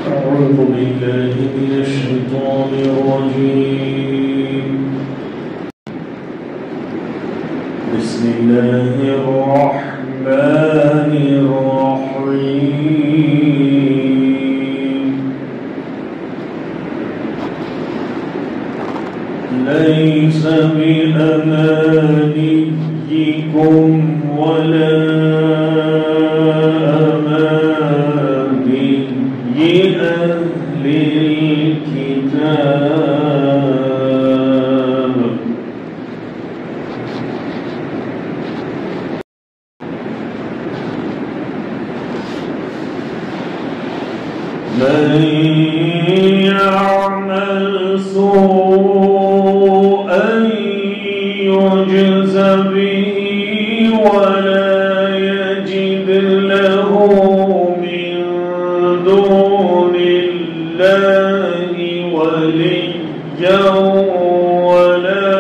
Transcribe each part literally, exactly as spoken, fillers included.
أعوذ بالله من الشيطان الرجيم. بسم الله الرحمن الرحيم. ليس بأمانيكم ولا أهل الكتاب من يعمل سوءا يجز به ولا يجد له من دون الله وليا ولا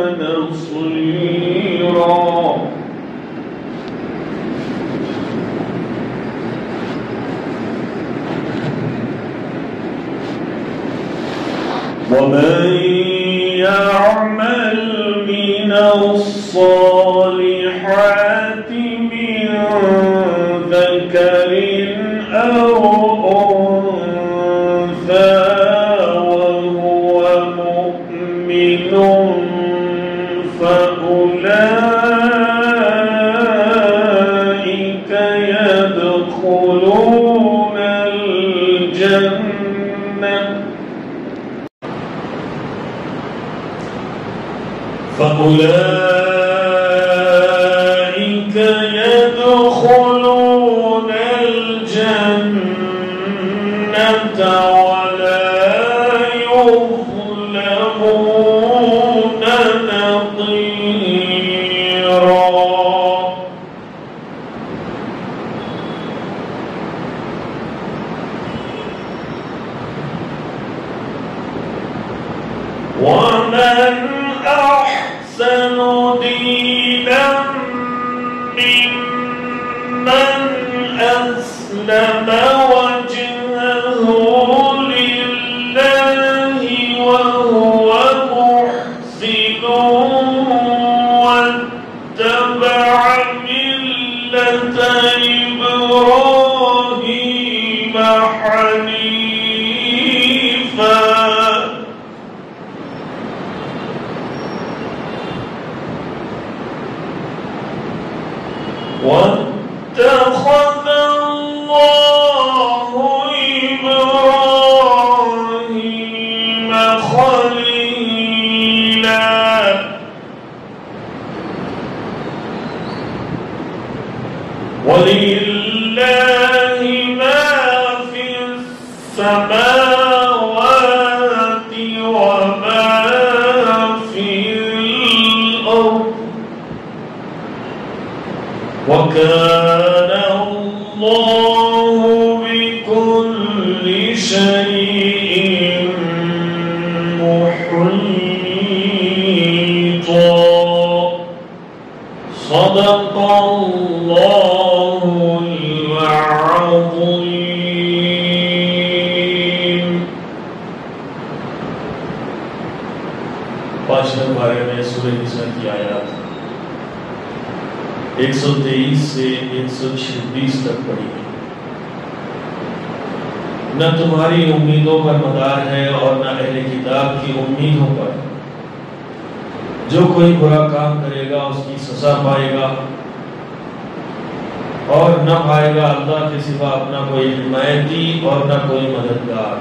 نصيرا. ومن يعمل من الصالحات من ذكر أو أنثى وهو مؤمن فأولئك يدخلون الجنة فأولئك يدخلون الجنة ولا يظلمون نقيرا. ومن أحسن دينا ممن أسلم وجهه لله وهو محسن واتبع ملة إبراهيم حنيفا واتخذ الله إبراهيم خليلا. ولله ما في السماوات وما في الأرض وكان الله بكل شيء محيطا. صدق الله العظيم. पांचवें पारे में सूरह निसा की आयत एक सौ तेईस से एक सौ छब्बीस तक पढ़ी गई। न तुम्हारी उम्मीदों पर मदार है और न अहले किताब की उम्मीदों पर। जो कोई बुरा काम करेगा उसकी सजा पाएगा और न पाएगा अल्लाह के सिवा अपना कोई हिमायती और न कोई मददगार।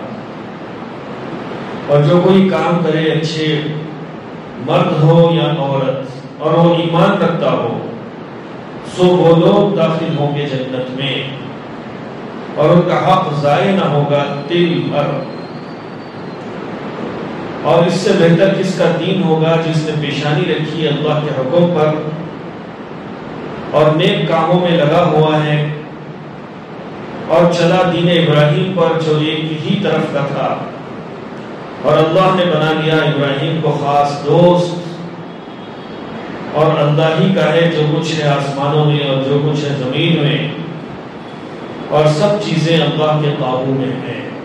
और जो कोई काम करे, अच्छे मर्द हो या औरत, और वो ईमान रखता हो, सो वो लोग दाखिल होंगे जन्नत में और उनका हक ज़ाय न होगा तिल भर। और इससे बेहतर किसका दीन होगा जिसने पेशानी रखी अल्लाह के हुक्म पर और नेक कामों में लगा हुआ है और चला दीन इब्राहिम पर जो एक ही तरफ का था। और अल्लाह ने बना दिया इब्राहिम को खास दोस्त और अल्लाह ही का है जो कुछ है आसमानों में और जो कुछ है जमीन में और सब चीजें अल्लाह के काबू में हैं।